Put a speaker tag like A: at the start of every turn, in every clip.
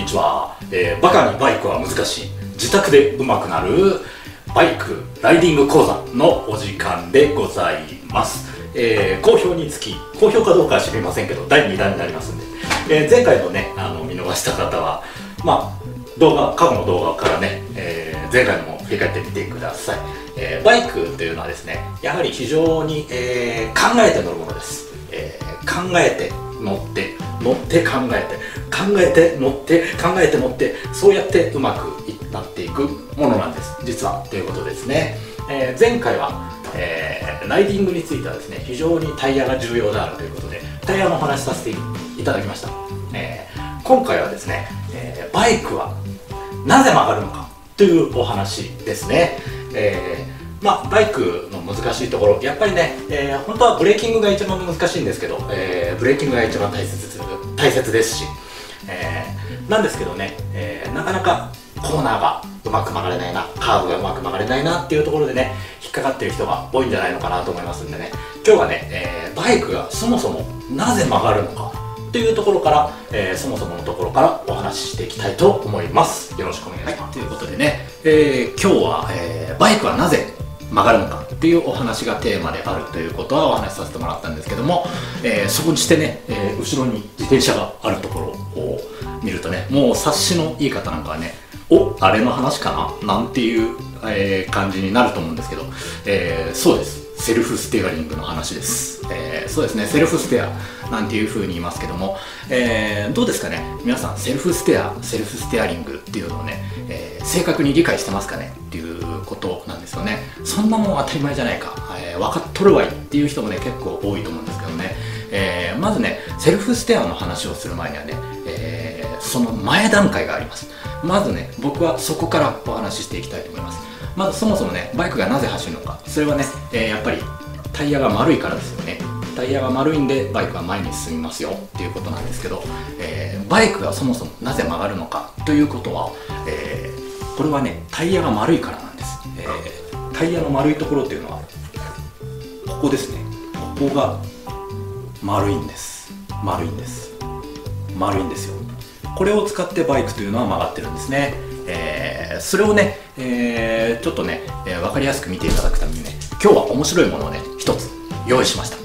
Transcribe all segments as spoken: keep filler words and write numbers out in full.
A: ちは、えー、バカにバイクは難しい、自宅で上手くなるバイクライディング講座のお時間でございます。えー、好評につき、好評かどうかは知りませんけどだいにだんになりますんで、えー、前回のねあの見逃した方はまあ動画、過去の動画からね、えー、前回のも振り返ってみてください。えー、バイクというのはですね、やはり非常に、えー、考えて乗るものです。えー、考えて乗って乗って考えて考えて乗って考えて乗って、そうやってうまくなっていくものなんです実は、ということですね。えー、前回は、えー、ライディングについてはですね、非常にタイヤが重要であるということでタイヤのお話しさせていただきました。えー、今回はですね、えー、バイクはなぜ曲がるのかというお話ですね。えーまあ、バイクの難しいところ、やっぱりね、えー、本当はブレーキングが一番難しいんですけど、えー、ブレーキングが一番大切大切ですし、えー、なんですけどね、えー、なかなかコーナーがうまく曲がれないな、カーブがうまく曲がれないなっていうところでね、引っかかってる人が多いんじゃないのかなと思いますんでね、今日はね、えー、バイクがそもそもなぜ曲がるのかというところから、えー、そもそものところからお話ししていきたいと思います。よろしくお願いします。はい、ということでね、えー、今日は、えー、バイクはなぜ曲がるのかっていうお話がテーマであるということはお話しさせてもらったんですけども、えー、そこにしてね、えー、後ろに自転車があるところを見るとね、もう察しのいい方なんかはね、お、あれの話かななんていう、えー、感じになると思うんですけど、えー、そうです、セルフステアリングの話です。えー、そうですね、セルフステアなんていう風に言いますけども、えー、どうですかね、皆さんセルフステア、セルフステアリングっていうのをね、えー、正確に理解してますかねっていうことなんですよね。そんなもん当たり前じゃないか、えー、分かっとるわいっていう人もね結構多いと思うんですけどね、えー、まずねセルフステアの話をする前にはね、えー、その前段階があります。まずね僕はそこからお話ししていきたいと思います。まずそもそもねバイクがなぜ走るのか、それはね、えー、やっぱりタイヤが丸いからですよね。タイヤが丸いんでバイクは前に進みますよっていうことなんですけど、えー、バイクがそもそもなぜ曲がるのかということは、えー、これはねタイヤが丸いからなんです。えー、タイヤの丸いところっていうのはここですね。ここが丸いんです丸いんです丸いんですよ。これを使ってバイクというのは曲がってるんですね。えー、それをね、えー、ちょっとね、えー、分かりやすく見ていただくためにね、今日は面白いものをね一つ用意しました。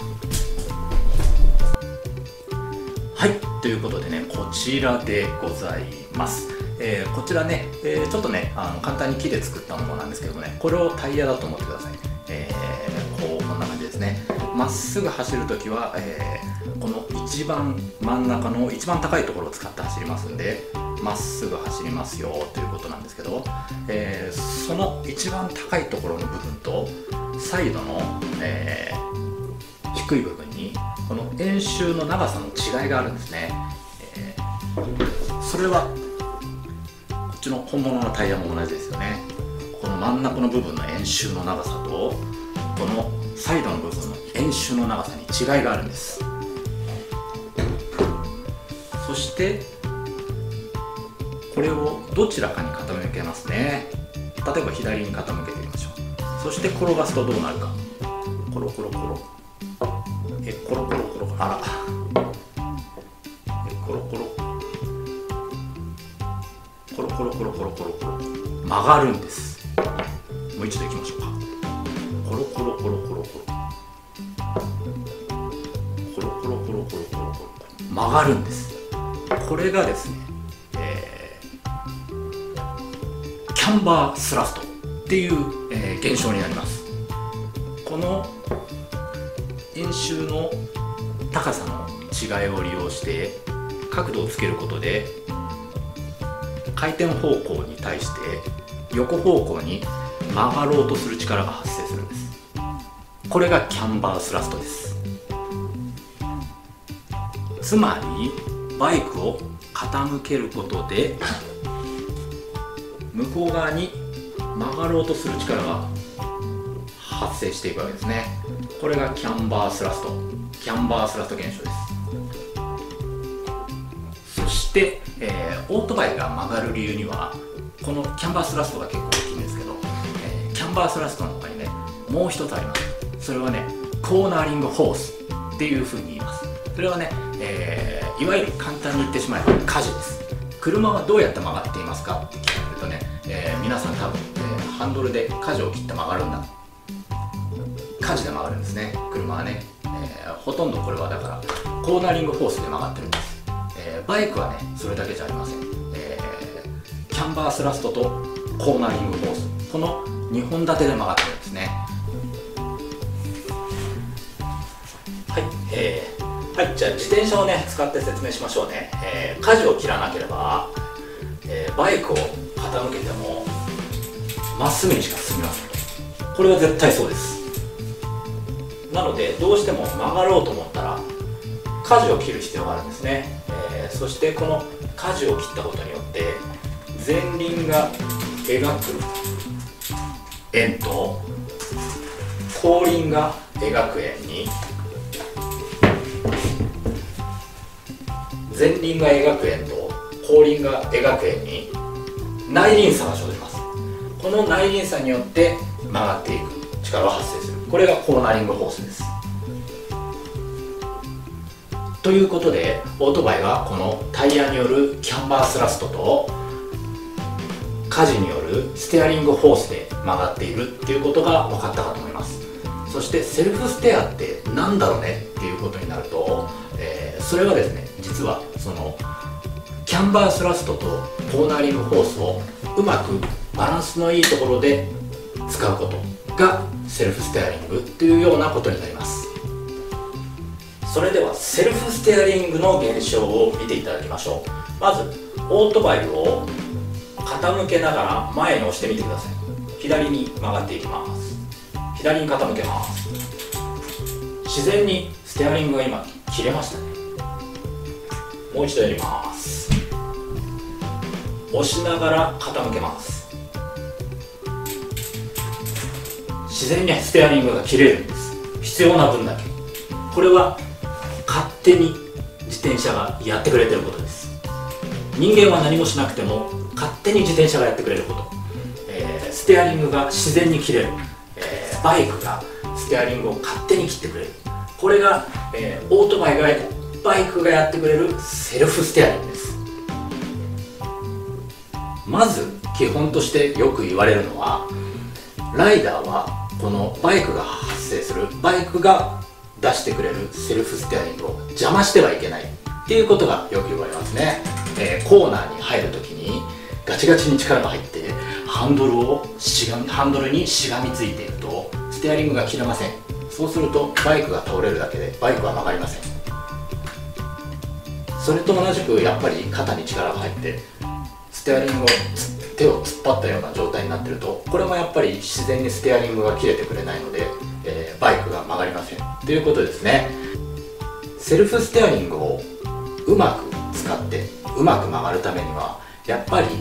A: はい、ということでね、こちらでございます。えー、こちらね、えー、ちょっとねあの簡単に木で作ったものなんですけどもね、これをタイヤだと思ってください。えー、こうこんな感じですね。まっすぐ走るときは、えー、この一番真ん中の一番高いところを使って走りますんで、まっすぐ走りますよということなんですけど、えー、その一番高いところの部分とサイドの、えー、低い部分にこの円周の長さの違いがあるんですね。えー、それはこっちの本物のタイヤも同じですよね。この真ん中の部分の円周の長さとこのサイドの部分の円周の長さに違いがあるんです。そしてこれをどちらかに傾けますね。例えば左に傾けてみましょう。そして転がすとどうなるか。コロコロコロえコロコロコロあらえコロコロコロコロコロコロコロコロ曲がるんです。もう一度いきましょうか。コロコロコロコロコロコロコロコロコロコロコロ曲がるんです。これがですね、えー、キャンバースラストっていう、えー、現象になります。この円周の高さの違いを利用して角度をつけることで回転方向に対して横方向に曲がろうとする力が発生するんです。これがキャンバースラストです。つまりバイクを傾けることで向こう側に曲がろうとする力が発生していくわけですね。これがキャンバースラストキャンバースラスト現象です。そして、えー、オートバイが曲がる理由にはこのキャンバースラストが結構大きいんですけど、えー、キャンバースラストの他にねもう一つあります。それはねコーナーリングフォースっていうふうに言います。それはね、えー、いわゆる簡単に言ってしまえば舵です。 車はどうやって曲がっていますかって聞かれるとね、えー、皆さん多分、えー、ハンドルで舵を切って曲がるんだ、舵で曲がるんですね、車はね、えー、ほとんどこれはだからコーナリングフォースで曲がってるんです、えー、バイクはねそれだけじゃありません、えー、キャンバースラストとコーナリングフォース、このにほん立てで曲がってるんですね。はい、えー、はい、じゃあ自転車をね使って説明しましょうね。えー、舵を切らなければ、えー、バイクを傾けてもまっすぐにしか進みません。これは絶対そうです。なのでどうしても曲がろうと思ったら舵を切る必要があるんですね。えー、そしてこの舵を切ったことによって前輪が描く円と後輪が描く円に、前輪が描く円と後輪が描く円に内輪差が生じます。この内輪差によって曲がっていく力が発生する、これがコーナリングフォースです。ということでオートバイはこのタイヤによるキャンバースラストと舵によるステアリングフォースで曲がっているっていうことが分かったかと思います。そしてセルフステアってなんだろうねっていうことになると、えー、それはですね、実はそのキャンバースラストとコーナリングフォースをうまくバランスのいいところで使うことがセルフステアリングというようなことになります。それではセルフステアリングの現象を見ていただきましょう。まずオートバイを傾けながら前に押してみてください。左に曲がっていきます。左に傾けます。自然にステアリングが今切れましたね。もう一度やります。押しながら傾けます。自然にステアリングが切れるんです。必要な分だけ。これは勝手に自転車がやってくれてることです。人間は何もしなくても勝手に自転車がやってくれること、えー、ステアリングが自然に切れる、えー、バイクがステアリングを勝手に切ってくれる、これが、えー、オートバイがバイクがやってくれるセルフステアリングです。まず基本としてよく言われるのは、ライダーはこのバイクが発生する、バイクが出してくれるセルフステアリングを邪魔してはいけないっていうことがよく言われますね。えー、コーナーに入るときにガチガチに力が入ってハンドルをしがみハンドルにしがみついているとステアリングが切れません。そうするとバイクが倒れるだけでバイクは曲がりません。それと同じくやっぱり肩に力が入ってステアリングを手を突っ張ったような状態になっていると、これもやっぱり自然にステアリングが切れてくれないので、えー、バイクが曲がりませんということですね。セルフステアリングをうまく使ってうまく曲がるためにはやっぱり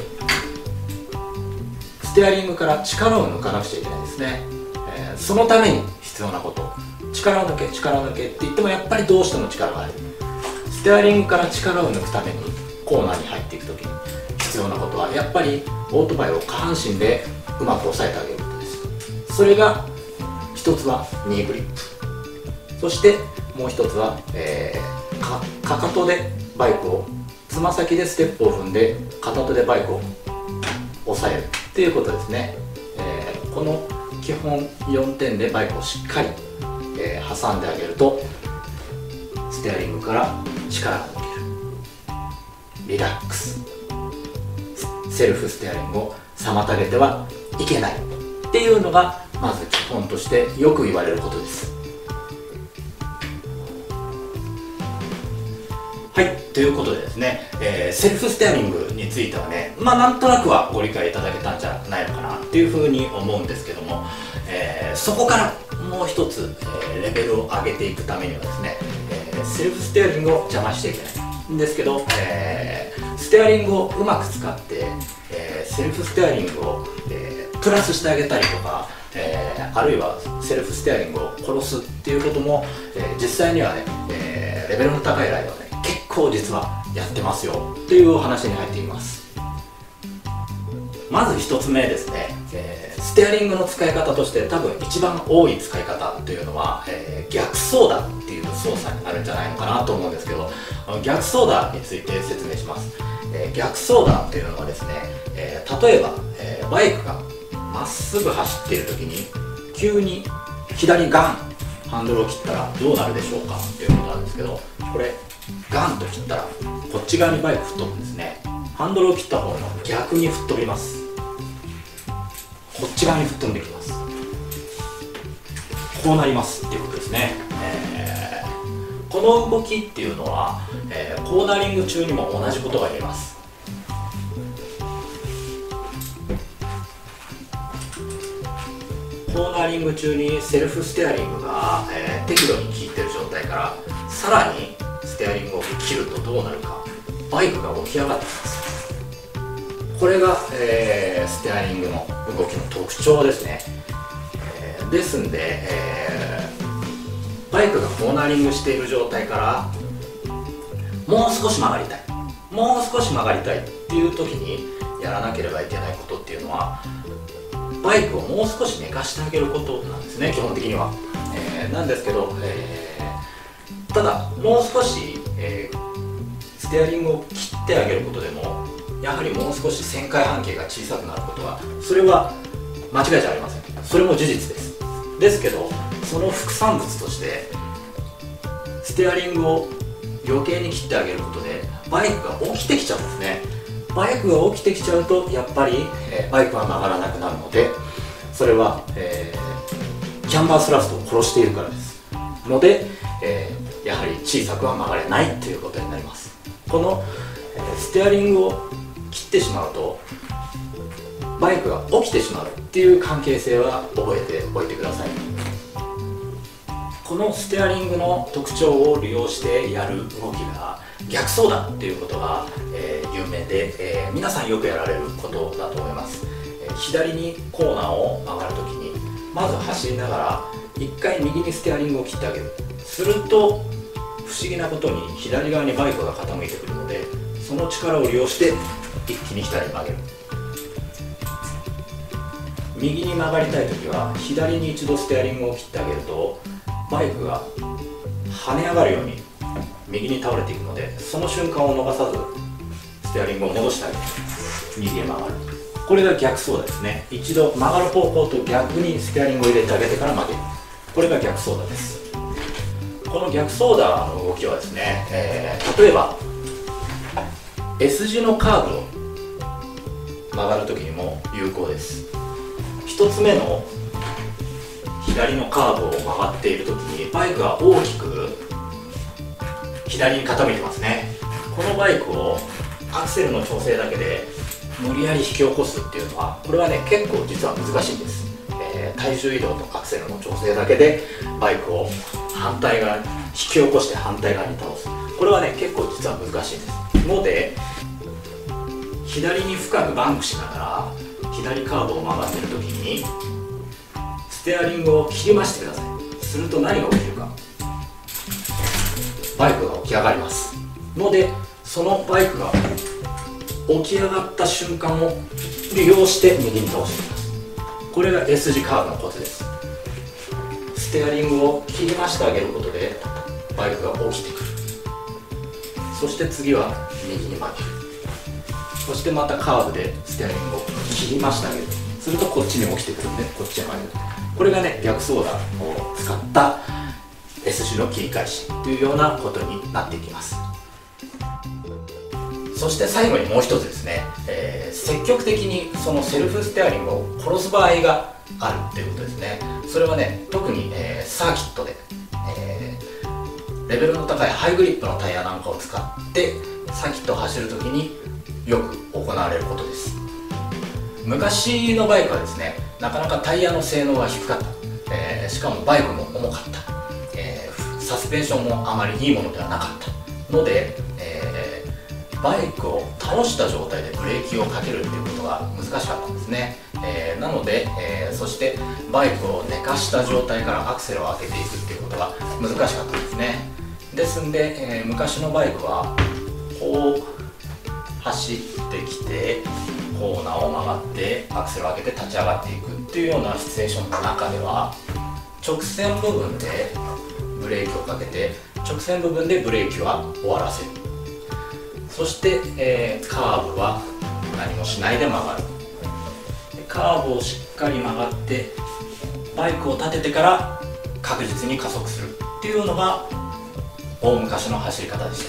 A: ステアリングから力を抜かなくちゃいけないですね。えー、そのために必要なこと、力を抜け力を抜けって言ってもやっぱりどうしても力が入る。ステアリングから力を抜くためにコーナーに入っていくときに必要なことはやっぱりオートバイを下半身でうまく押さえてあげることです。それが一つはニーグリップ、そしてもう一つは、えー、か, かかとでバイクをつま先でステップを踏んで片手でバイクを押さえるっていうことですね。えー、この基本よんてんでバイクをしっかり、えー、挟んであげるとステアリングから力が抜ける、リラックス、セルフステアリングを妨げてはいけないっていうのがまず基本としてよく言われることです。はい、ということでですね、えー、セルフステアリングについてはね、まあなんとなくはご理解いただけたんじゃないのかなっていうふうに思うんですけども、えー、そこからもう一つ、えー、レベルを上げていくためにはですね、えー、セルフステアリングを邪魔していけないんですけど、えー、ステアリングをうまく使って、えー、セルフステアリングを、えー、プラスしてあげたりとか、えー、あるいはセルフステアリングを殺すっていうことも、えー、実際にはね、えー、レベルの高いライダーはね結構実はやってますよっていうお話に入っています。まずひとつめですね、えー、ステアリングの使い方として多分一番多い使い方というのは、えー、逆走打っていう操作になるんじゃないのかなと思うんですけど、逆走打について説明します。 えー、逆走弾っていうのはですね、えー、例えば、えー、バイクがまっすぐ走っている時に急に左ガンハンドルを切ったらどうなるでしょうかっていうことなんですけど、これガンと切ったらこっち側にバイク吹っ飛ぶんですね。ハンドルを切った方の逆に吹っ飛びます。こっち側に吹っ飛んできます。こうなりますっていうことですね。えー、この動きっていうのは、えー、コーナリング中にも同じことが言えます。コーナリング中にセルフステアリングが、えー、適度に効いてる状態からさらにステアリングを切るとどうなるか、バイクが起き上がってきます。これが、えー、ステアリングの動きの特徴ですね。えー、ですんで、えー、バイクがコーナリングしている状態からもう少し曲がりたいもう少し曲がりたいっていう時にやらなければいけないことっていうのは、バイクをもう少し寝かしてあげることなんですね、基本的には。えー、なんですけど、えー、ただもう少し、えー、ステアリングを切ってあげることでもやはりもう少し旋回半径が小さくなることは、それは間違いじゃありません。それも事実です。ですけど、その副産物としてステアリングを余計に切ってあげることでバイクが起きてきちゃうんですね。バイクが起きてきちゃうとやっぱり、えー、バイクは曲がらなくなるので、それは、えー、キャンバースラストを殺しているからですので、えー、やはり小さくは曲がれないということになります。この、えー、ステアリングを切ってしまうとバイクが起きてしまうっていう関係性は覚えておいてください。このステアリングの特徴を利用してやる動きが逆走だっていうことが、えー、有名で、えー、皆さんよくやられることだと思います。えー、左にコーナーを曲がるときにまず走りながら一回右にステアリングを切ってあげる。すると不思議なことに左側にバイクが傾いてくるので、その力を利用して一気に左に曲げる。右に曲がりたいときは左に一度ステアリングを切ってあげるとバイクが跳ね上がるように右に倒れていくので、その瞬間を逃さずステアリングを戻してあげる。右へ曲がる。これが逆走打ですね。一度曲がる方向と逆にステアリングを入れてあげてから曲げる。これが逆走打です。この逆走打の動きはですね、えー、例えば S 字のカーブを曲がるときにも有効です。一つ目の左のカーブを曲がっているときにバイクが大きく左に傾いてますね。このバイクをアクセルの調整だけで無理やり引き起こすっていうのは、これはね結構実は難しいんです。えー、体重移動とアクセルの調整だけでバイクを反対側に引き起こして反対側に倒す、これはね結構実は難しいですので、左に深くバンクしながら左カーブを曲がっているときにステアリングを切りましてください。すると何が起きるか、バイクが起き上がりますので、そのバイクが起き上がった瞬間を利用して右に倒していきます。これが S 字カーブのコツです。ステアリングを切りましてあげることでバイクが起きてくる。そして次は右に曲げる。そしてまたカーブでステアリングを切りましてあげる。するとこっちに起きてくるんでこっちへ曲げる。これがね逆走打を使った S 字の切り返しというようなことになっていきます。そして最後にもう一つですね、えー、積極的にそのセルフステアリングを殺す場合があるっていうことですね。それはね特に、えー、サーキットで、えー、レベルの高いハイグリップのタイヤなんかを使ってサーキットを走るときによく行われることです。昔のバイクはですねなかなかタイヤの性能が低かった、えー、しかもバイクも重かった、えー、サスペンションもあまりいいものではなかったので、えー、バイクを倒した状態でブレーキをかけるっていうことが難しかったんですね。えー、なので、えー、そしてバイクを寝かした状態からアクセルを上げていくっていうことが難しかったんですね。ですんで、えー、昔のバイクはこう走ってきてコーナーを曲がってアクセルを上げて立ち上がっていくっていうようなシチュエーションの中では直線部分でブレーキをかけて直線部分でブレーキは終わらせる。 そして、えー、カーブは何もしないで曲がる。カーブをしっかり曲がってバイクを立ててから確実に加速するっていうのが大昔の走り方でした。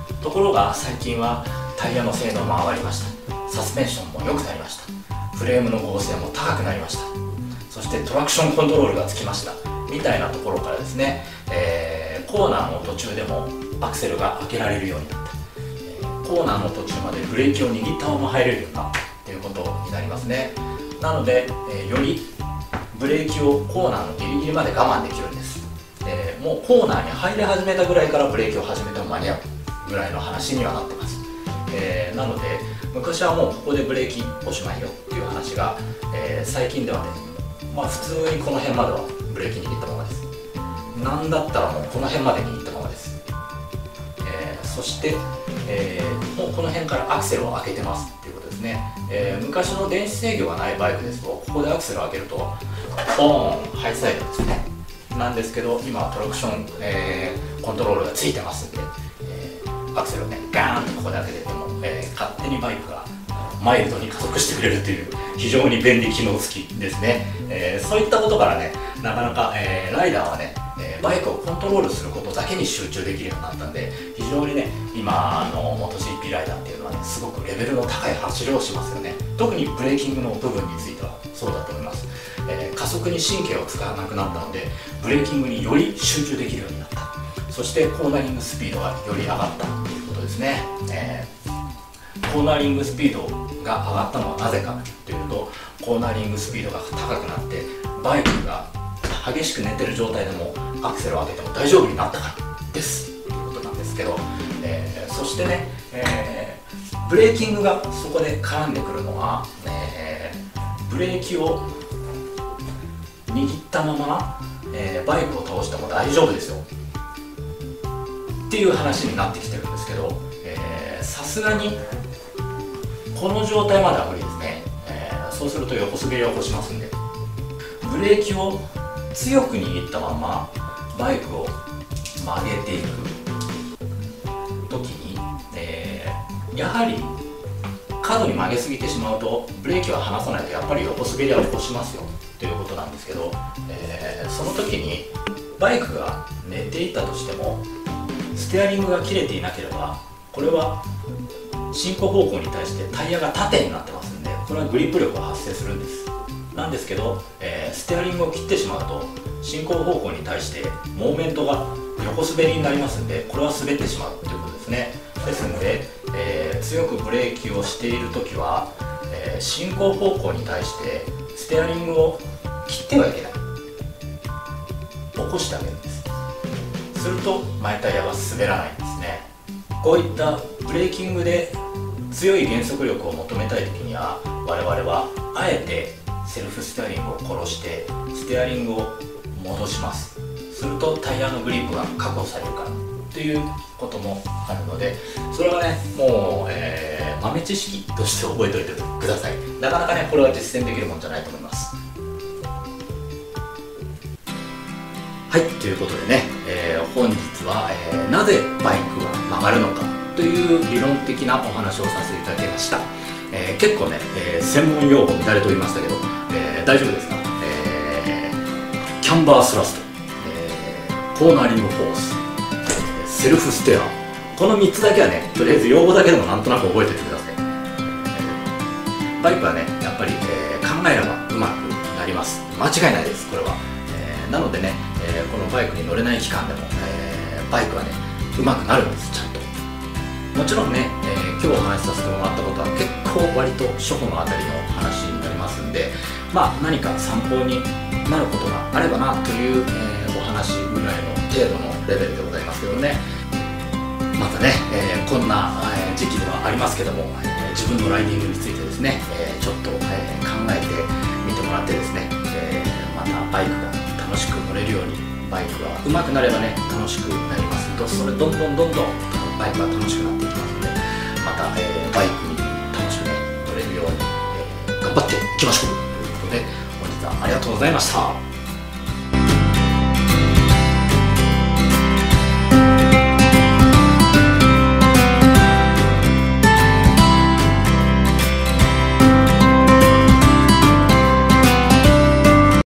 A: ところが最近はタイヤの性能も上がりました。サスペンションも良くなりました。フレームの剛性も高くなりました。そしてトラクションコントロールがつきましたみたいなところからですね、えー、コーナーの途中でもアクセルが開けられるようになった、えー、コーナーの途中までブレーキを握ったまま入れるようになったということになりますね。なので、えー、よりブレーキをコーナーのギリギリまで我慢できるんです。えー、もうコーナーに入り始めたぐらいからブレーキを始めても間に合うぐらいの話にはなってます。えー、なので昔はもうここでブレーキおしまいよっていう話が、えー、最近ではね、まあ普通にこの辺まではブレーキ握ったままです。なんだったらもうこの辺まで握ったままです。えー、そして、えー、もうこの辺からアクセルを開けてますっていうことですね。えー、昔の電子制御がないバイクですとここでアクセルを開けるとオーンハイサイドですね。なんですけど今はトラクション、えー、コントロールがついてますんで、えー、アクセルをねガーンとここで開けてても、えー、勝手にバイクがマイルドに加速してくれるという非常に便利機能付きですね。えー、そういったことからねなかなか、えー、ライダーはね、えー、バイクをコントロールすることだけに集中できるようになったんで非常にね今のモト ジーピー ライダーっていうのはねすごくレベルの高い走りをしますよね。特にブレーキングの部分についてはそうだと思います。えー、加速に神経を使わなくなったのでブレーキングにより集中できるようになった。そしてコーナリングスピードがより上がったということですね。えー、コーナリングスピードが上がったのはなぜかというとコーナリングスピードが高くなってバイクが激しく寝てる状態でもアクセルを上げても大丈夫になったからですということなんですけど、えー、そしてね、えー、ブレーキングがそこで絡んでくるのは、えー、ブレーキを握ったまま、えー、バイクを倒しても大丈夫ですよっていう話になってきてるんですけど、さすがにこの状態までは無理ですね。えー、そうすると横滑りを起こしますんでブレーキを強く握ったままバイクを曲げていく時に、えー、やはり過度に曲げすぎてしまうとブレーキは離さないとやっぱり横滑りは起こしますよということなんですけど、えー、その時にバイクが寝ていたとしてもステアリングが切れていなければこれは進行方向に対してタイヤが縦になってますんでこれはグリップ力が発生するんです。なんですけど、えー、ステアリングを切ってしまうと進行方向に対してモーメントが横滑りになりますんでこれは滑ってしまうということですね。ですので、えー、強くブレーキをしている時は、えー、進行方向に対してステアリングを切ってはいけない、起こしてあげるんです。すると前タイヤが滑らないんですね。こういったブレーキングで強い減速力を求めたい時には我々はあえてセルフステアリングを殺してステアリングを戻します。するとタイヤのグリップが確保されるからということもあるのでそれはねもう、えー、豆知識として覚えておいてください。なかなかねこれは実践できるもんじゃないと思います。はい、ということでね、えー、本日は、えー、なぜバイクは曲がるのかという理論的なお話をさせていただきました。えー、結構ね、えー、専門用語乱れと言いましたけど、えー、大丈夫ですか？えー、キャンバースラスト、えー、コーナーリングフォース、えー、セルフステア、このみっつだけはねとりあえず用語だけでもなんとなく覚えておいてください。えー、バイクはねやっぱり、えー、考えればうまくなります。間違いないですこれは。えー、なのでね、えー、このバイクに乗れない期間でも、えー、バイクはねうまくなるんですちゃんと。もちろんね、えー、今日お話しさせてもらったことは結構割と初歩のあたりの話になりますんでまあ何か参考になることがあればなという、えー、お話ぐらいの程度のレベルでございますけどね。またね、えー、こんな、えー、時期ではありますけども、えー、自分のライディングについてですね、えー、ちょっと、えー、考えてみてもらってですね、えー、またバイクが楽しく乗れるようにバイクが上手くなればね楽しくなりますとそれどんどんどんどんバイクが楽しくなっていきますのでまた、えー、バイクに楽しくね乗れるように、えー、頑張っていきましょうということで本日はありがとうございました。